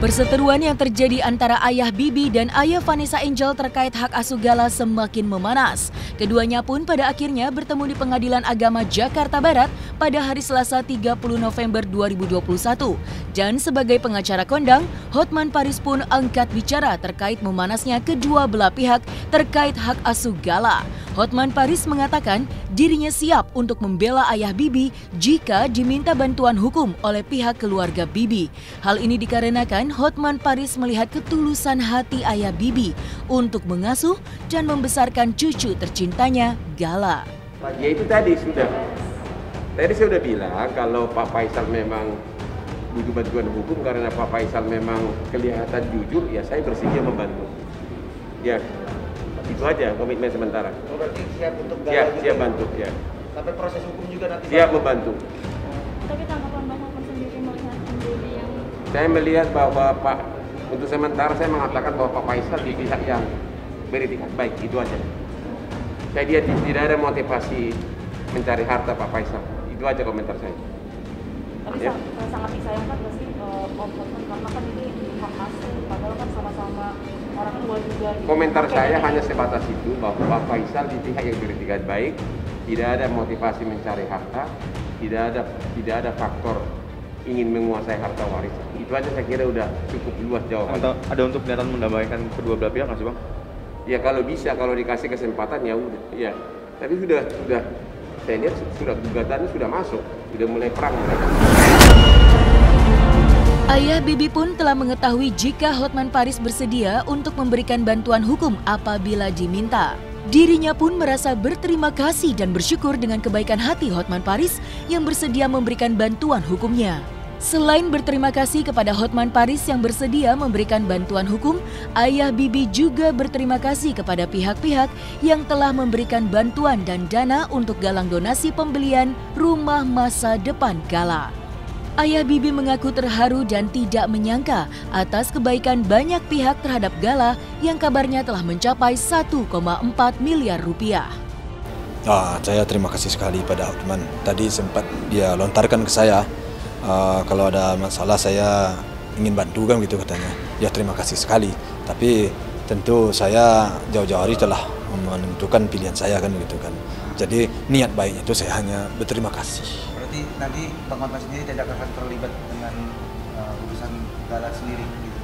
Perseteruan yang terjadi antara ayah Bibi dan ayah Vanessa Angel terkait hak asuh Gala semakin memanas. Keduanya pun pada akhirnya bertemu di Pengadilan Agama Jakarta Barat pada hari Selasa 30 November 2021. Dan sebagai pengacara kondang, Hotman Paris pun angkat bicara terkait memanasnya kedua belah pihak terkait hak asuh Gala. Hotman Paris mengatakan dirinya siap untuk membela ayah Bibi jika diminta bantuan hukum oleh pihak keluarga Bibi. Hal ini dikarenakan Hotman Paris melihat ketulusan hati ayah Bibi untuk mengasuh dan membesarkan cucu tercintanya, Gala. Ya itu tadi sudah. Tadi saya sudah bilang kalau Pak Faisal memang butuh bantuan hukum karena Pak Faisal memang kelihatan jujur, ya saya bersedia membantu. Ya, itu aja komitmen sementara. Berarti siap untuk Gala juga? Siap bantu, ya. Sampai proses hukum juga nanti? Siap membantu. Tapi tanggapan Bang Hotman sendiri melihat sendiri yang... Saya melihat bahwa untuk sementara saya mengatakan bahwa Pak Faisal di pihak yang beretikat baik, itu aja. Saya lihat tidak ada motivasi mencari harta Pak Faisal. Itu aja komentar saya. Tapi ya, sangat disayangkan nggak sih Om Hotman, karena kan ini hak asuh, padahal kan sama-sama orang tua juga. Komentar saya hanya sebatas itu, bahwa Pak Faisal di pihak yang beretikat baik, tidak ada motivasi mencari harta, tidak ada faktor ingin menguasai harta warisan. Itu aja saya kira udah cukup luas jawaban. Ada untuk niatan mendamaikan kedua belah pihak nggak sih Bang? Ya kalau bisa, kalau dikasih kesempatan ya udah. Ya, tapi sudah saya lihat sudah gugatannya sudah masuk, sudah mulai perang mereka. Ayah Bibi pun telah mengetahui jika Hotman Paris bersedia untuk memberikan bantuan hukum apabila diminta. Dirinya pun merasa berterima kasih dan bersyukur dengan kebaikan hati Hotman Paris yang bersedia memberikan bantuan hukumnya. Selain berterima kasih kepada Hotman Paris yang bersedia memberikan bantuan hukum, ayah Bibi juga berterima kasih kepada pihak-pihak yang telah memberikan bantuan dan dana untuk galang donasi pembelian rumah masa depan Gala. Ayah Bibi mengaku terharu dan tidak menyangka atas kebaikan banyak pihak terhadap Gala yang kabarnya telah mencapai 1,4 miliar rupiah. Saya terima kasih sekali pada Hotman. Tadi sempat dia lontarkan ke saya, kalau ada masalah saya ingin bantu kan gitu katanya. Ya terima kasih sekali, tapi tentu saya jauh-jauh hari telah menentukan pilihan saya kan gitu kan. Jadi niat baiknya itu saya hanya berterima kasih. Berarti nanti Bang Hotman sendiri tidak akan terlibat dengan urusan Gala sendiri gitu?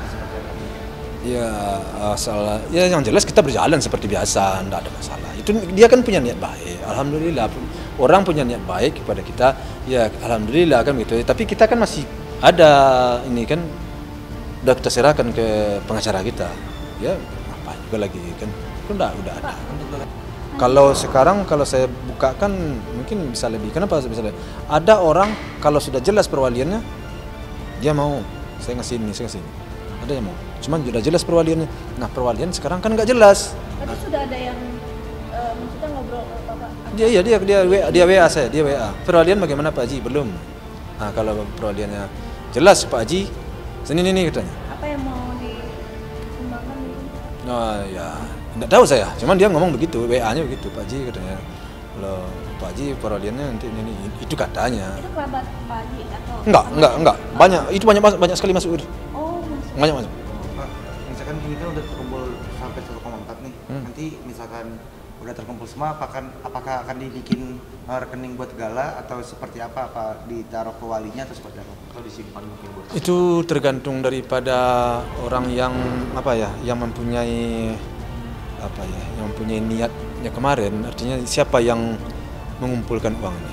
Ya yang jelas kita berjalan seperti biasa, tidak ada masalah. Itu dia kan punya niat baik, alhamdulillah. Orang punya niat baik kepada kita, ya alhamdulillah kan gitu. Tapi kita kan masih ada ini kan, udah kita serahkan ke pengacara kita. Ya apa juga lagi kan, udah ada. Kalau sekarang kalau saya buka kan mungkin bisa lebih. Kenapa bisa lebih? Ada orang kalau sudah jelas perwaliannya, dia mau saya ngasih ini, saya ngasih ini. Ada yang mau. Cuman sudah jelas perwaliannya. Nah perwalian sekarang kan nggak jelas. Tapi sudah ada yang maksudnya ngobrol ke Bapak? Dia WA saya, dia WA. Perwalian bagaimana Pak Haji? Belum. Nah kalau perwaliannya jelas Pak Haji, sini katanya. Apa yang mau dikembangkan gitu? Ya tidak tahu saya. Cuman dia ngomong begitu, WA-nya begitu Pak Haji katanya. Kalau Pak Haji perwaliannya nanti ini itu katanya. Itu kerabat Pak Haji atau? Enggak. Banyak sekali masuk. Oh, Banyak masuk. Pak, misalkan ini kan udah terkumpul sampai 1,4 nih. Nanti misalkan udah terkumpul semua, apakah akan dibikin rekening buat Gala atau seperti apa? Apa ditaruh ke walinya atau seperti apa? Atau disimpan mungkin buat? Itu tergantung daripada orang yang yang mempunyai yang mempunyai niatnya kemarin. Artinya siapa yang mengumpulkan uang ini?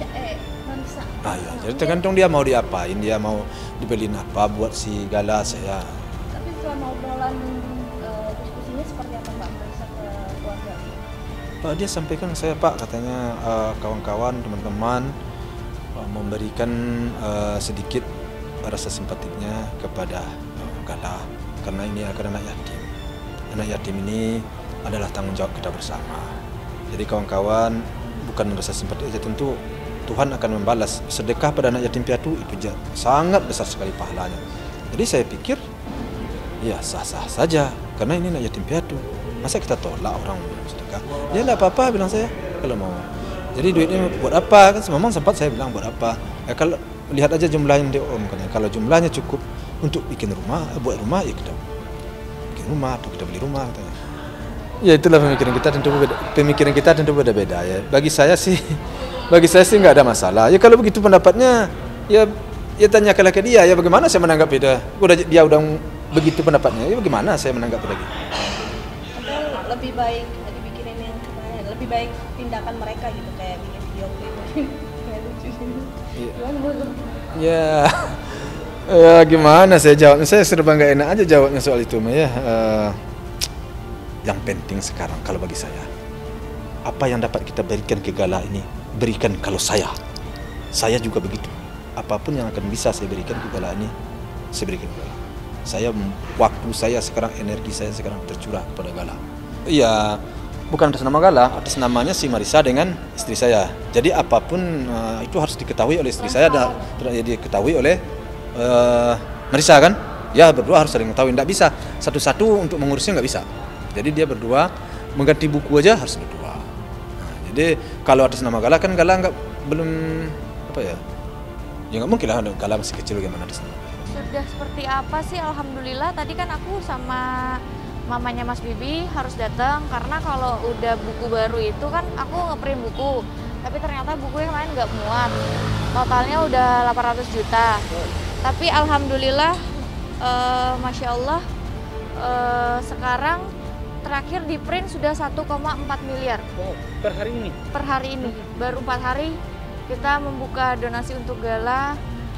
Jadi tergantung dia mau diapain, dia mau dibeliin apa buat si Gala saya. Tapi selama obrolan diskusinya seperti apa Pak? Bisa ke keluarga? Dia sampaikan saya Pak, katanya kawan-kawan, teman-teman memberikan sedikit rasa simpatiknya kepada Gala karena ini akan anak yatim. Anak yatim ini adalah tanggung jawab kita bersama. Jadi kawan-kawan bukan rasa simpati saja, tentu Tuhan akan membalas sedekah pada anak yatim piatu itu sangat besar sekali pahalanya. Jadi saya pikir ya sah-sah saja karena ini anak yatim piatu. Masa kita tolak orang sedekah? Ya tidak apa-apa bilang saya kalau mau. Jadi duitnya buat apa? Kan memang sempat saya bilang buat apa? Ya kalau lihat aja jumlah yang diomkan. Kalau jumlahnya cukup untuk bikin rumah, buat rumah ya kita bikin rumah atau kita beli rumah katanya. Ya itulah pemikiran kita tentu beda-beda ya. Bagi saya sih nggak ada masalah. Ya kalau begitu pendapatnya ya tanyakanlah ke dia ya bagaimana saya menanggapi dia. Dia udah begitu pendapatnya ya bagaimana saya menanggapi lagi. Atau lebih baik dibikinin yang lebih baik tindakan mereka gitu kayak bikin video klip kayak lucu gitu. Ya. Ya gimana saya jawabnya, saya serba nggak enak aja jawabnya soal itu ya. Yang penting sekarang kalau bagi saya, apa yang dapat kita berikan ke Gala ini, berikan. Kalau saya juga begitu, apapun yang akan bisa saya berikan ke Gala ini, saya berikan ke Gala. Waktu saya sekarang, energi saya sekarang tercurah kepada Gala. Iya, bukan atas nama Gala, atas namanya si Marisa dengan istri saya. Jadi apapun itu harus diketahui oleh istri saya dan diketahui oleh Marisa kan. Ya berdua harus saling mengetahui, tidak bisa satu-satu untuk mengurusnya, nggak bisa. Jadi dia berdua mengganti buku aja harus berdua. Nah, jadi kalau atas nama Gala kan Gala belum apa ya? Ya nggak mungkin lah, Gala masih kecil gimana atas nama. Sudah seperti apa sih? Alhamdulillah tadi kan aku sama mamanya Mas Bibi harus datang karena kalau udah buku baru itu kan aku ngeprint buku, tapi ternyata buku yang lain nggak muat. Totalnya udah 800 juta. Tapi alhamdulillah, masya Allah, sekarang terakhir di print sudah 1,4 miliar. Wow, per hari ini? Per hari ini, baru 4 hari kita membuka donasi untuk Gala,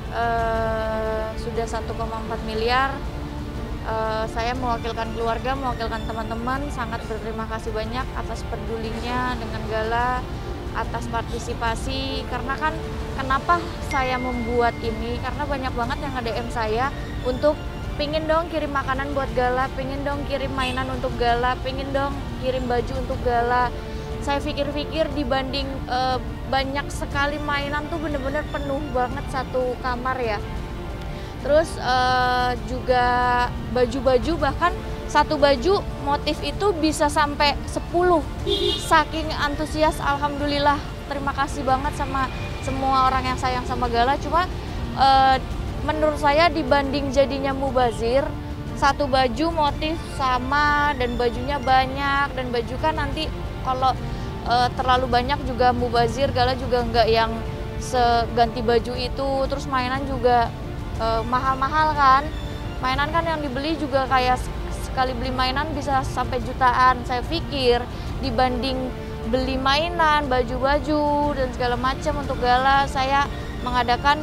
sudah 1,4 miliar. Saya mewakilkan keluarga, mewakilkan teman-teman, sangat berterima kasih banyak atas pedulinya dengan Gala, atas partisipasi. Karena kan kenapa saya membuat ini, karena banyak banget yang nge-DM saya untuk pengen dong kirim makanan buat Gala, pengen dong kirim mainan untuk Gala, pengen dong kirim baju untuk Gala. Saya pikir-pikir dibanding banyak sekali mainan tuh bener-bener penuh banget satu kamar ya. Terus juga baju-baju, bahkan satu baju motif itu bisa sampai 10. Saking antusias, alhamdulillah. Terima kasih banget sama semua orang yang sayang sama Gala. Cuma menurut saya dibanding jadinya mubazir, satu baju motif sama dan bajunya banyak, dan baju kan nanti kalau terlalu banyak juga mubazir, Gala juga nggak yang seganti baju itu. Terus mainan juga mahal-mahal kan, mainan kan yang dibeli juga kayak sekali beli mainan bisa sampai jutaan. Saya pikir dibanding beli mainan, baju-baju dan segala macam untuk Gala, saya mengadakan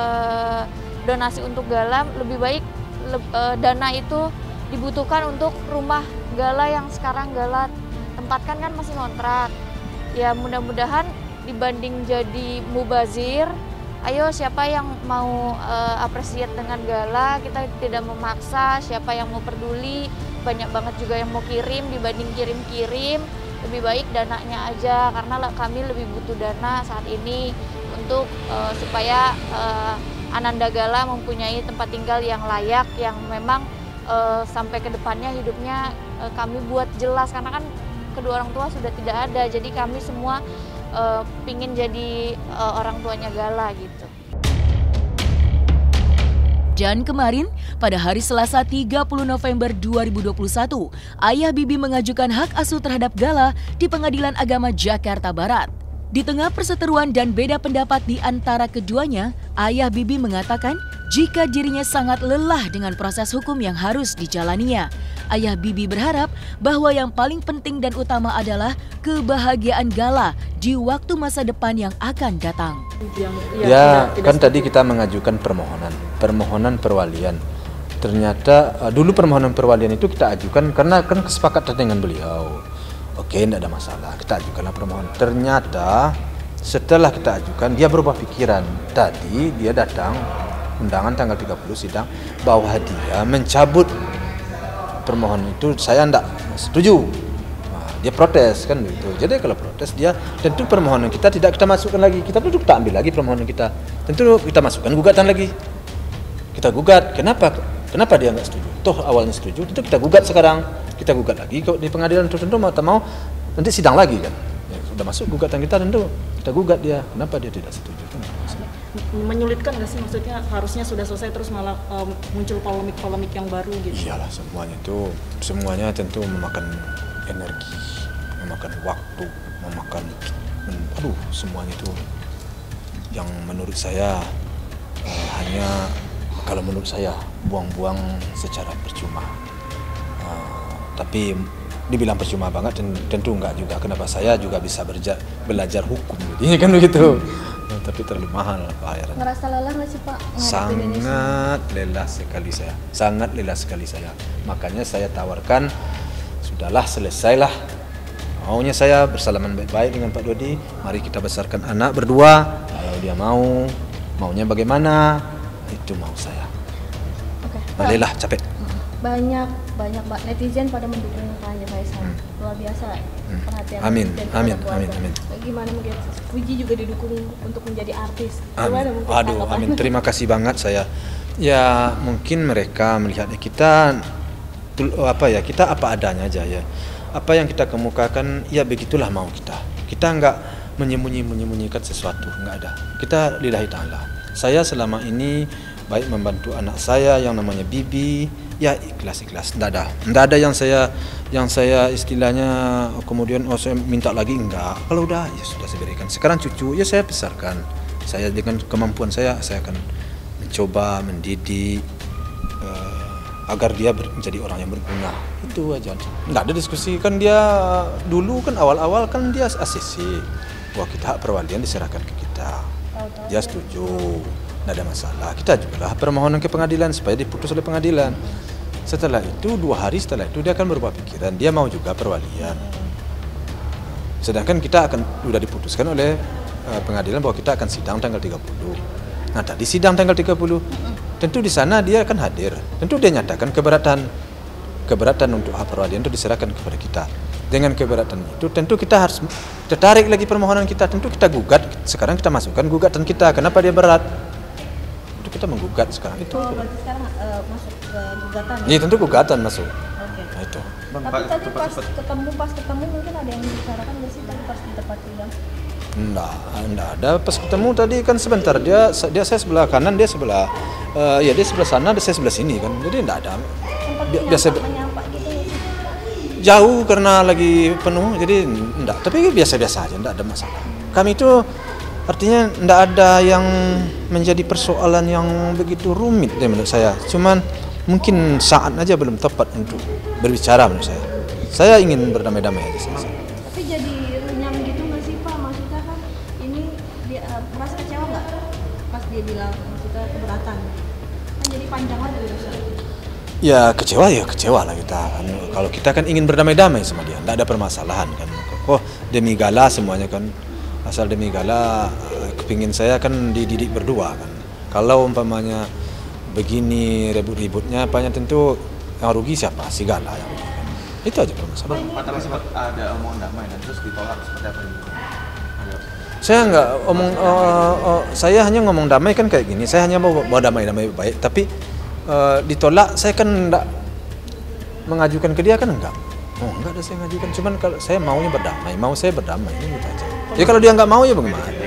donasi untuk Gala. Lebih baik dana itu dibutuhkan untuk rumah Gala yang sekarang Gala tempatkan, kan masih kontrak. Ya mudah-mudahan dibanding jadi mubazir, ayo siapa yang mau appreciate dengan Gala, kita tidak memaksa. Siapa yang mau peduli, banyak banget juga yang mau kirim. Dibanding kirim-kirim, lebih baik dananya aja, karena kami lebih butuh dana saat ini untuk supaya Ananda Gala mempunyai tempat tinggal yang layak, yang memang sampai ke depannya hidupnya kami buat jelas, karena kan kedua orang tua sudah tidak ada, jadi kami semua pingin jadi orang tuanya Gala gitu. Dan kemarin, pada hari Selasa 30 November 2021, Ayah Bibi mengajukan hak asuh terhadap Gala di Pengadilan Agama Jakarta Barat. Di tengah perseteruan dan beda pendapat di antara keduanya, Ayah Bibi mengatakan jika dirinya sangat lelah dengan proses hukum yang harus dijalaninya. Ayah Bibi berharap bahwa yang paling penting dan utama adalah kebahagiaan Gala di waktu masa depan yang akan datang. Ya, kan tadi kita mengajukan permohonan perwalian. Ternyata dulu permohonan perwalian itu kita ajukan karena kan kesepakatan dengan beliau. Oke, tidak ada masalah, kita ajukanlah permohonan. Ternyata setelah kita ajukan, dia berubah pikiran. Tadi dia datang, undangan tanggal 30 sidang, bahwa dia mencabut permohonan itu. Saya tidak setuju. Nah, dia protes kan gitu. Jadi kalau protes dia, tentu permohonan kita tidak kita masukkan lagi. Kita duduk, kita ambil lagi permohonan kita. Tentu kita masukkan gugatan lagi. Kita gugat, kenapa dia nggak setuju? Toh awalnya setuju, tentu kita gugat sekarang. Kita gugat lagi kok di pengadilan, tentu mau tak mau nanti sidang lagi kan. Ya, sudah masuk gugatan kita, tentu kita gugat dia. Kenapa dia tidak setuju? menyulitkan nggak sih, maksudnya harusnya sudah selesai terus malah muncul polemik-polemik yang baru gitu? Iyalah, semuanya tentu memakan energi, memakan waktu, semuanya itu yang menurut saya hanya kalau menurut saya buang-buang secara percuma. Tapi dibilang percuma banget tentu enggak juga. Kenapa? Saya juga bisa belajar hukum, jadi kan begitu. Tapi terlalu mahal bayaran. Ngerasa lelah nggak sih Pak? Sangat lelah sekali saya. Makanya saya tawarkan, sudahlah selesailah. Maunya saya bersalaman baik-baik dengan Pak Dodi. Mari kita besarkan anak berdua. Kalau dia maunya bagaimana, itu mau saya. Lelah, capek. Banyak netizen pada mendukung Pak Faisal. Luar biasa perhatian. Amin. Gimana mungkin Wiji juga didukung untuk menjadi artis. Amin. Terima kasih banget saya. Ya mungkin mereka melihat kita apa adanya aja ya. Apa yang kita kemukakan ya begitulah mau kita. Kita enggak menyembunyikan sesuatu, enggak ada. Kita lillahi ta'ala. Saya selama ini baik membantu anak saya yang namanya Bibi, ya ikhlas, enggak ada yang saya istilahnya kemudian saya minta lagi, enggak. Kalau udah ya sudah saya berikan. Sekarang cucu ya saya besarkan. Saya dengan kemampuan saya akan mencoba mendidik agar dia menjadi orang yang berguna. Itu aja. Enggak ada diskusi kan, dia dulu kan awal-awal kan dia asisi bahwa hak perwalian diserahkan ke kita. Dia setuju. Tidak ada masalah. Kita juga permohonan ke pengadilan supaya diputus oleh pengadilan. Setelah itu 2 hari setelah itu dia akan berubah pikiran. Dia mau juga perwalian. Sedangkan kita sudah diputuskan oleh pengadilan bahwa kita akan sidang tanggal 30. Nah tadi sidang tanggal 30. Tentu di sana dia akan hadir. Tentu dia nyatakan keberatan untuk hak perwalian itu diserahkan kepada kita. Dengan keberatan itu tentu kita harus tertarik lagi permohonan kita. Tentu kita gugat. Sekarang kita masukkan gugatan kita. Kenapa dia berat? Kita menggugat sekarang itu. Berarti sekarang masuk ke gugatan. Iya, tentu gugatan masuk. Oke. Nah, itu. Tapi tadi pas ketemu mungkin ada yang dibicarakan nggak sih tadi pas di tempat sidang? Enggak ada. Pas ketemu tadi kan sebentar dia saya sebelah kanan, dia sebelah dia sebelah sana, saya sebelah sini kan. Jadi enggak ada. Biasa menyapa gitu ya sih? Jauh karena lagi penuh, jadi enggak. Tapi biasa-biasa aja, enggak ada masalah. Kami itu artinya tidak ada yang menjadi persoalan yang begitu rumit menurut saya. Cuman mungkin saat aja belum tepat untuk berbicara menurut saya. Saya ingin berdamai-damai aja. Tapi jadi runyam gitu nggak sih Pak? Maksudnya kan ini dia merasa kecewa nggak pas dia bilang maksudnya keberatan? Kan jadi panjang aja urusan. Ya kecewa lah kita. Kalau kita kan ingin berdamai-damai sama dia, tidak ada permasalahan kan. Demi gala semuanya kan. Asal demi gala, kepingin saya kan dididik berdua kan. Kalau umpamanya begini ribut-ributnya, apanya tentu yang rugi siapa? Si gala yang rugi. Itu aja permasalahan. Pak, tapi sempat ada omongan damai dan terus ditolak seperti apa ini? Saya nggak saya hanya ngomong damai kan kayak gini. Saya hanya mau damai baik, tapi ditolak. Saya kan enggak mengajukan ke dia kan enggak. Enggak ada saya ngajukan. Cuman kalau saya maunya berdamai, saya berdamai ini gitu aja. Ya kalau dia nggak mau ya bagaimana?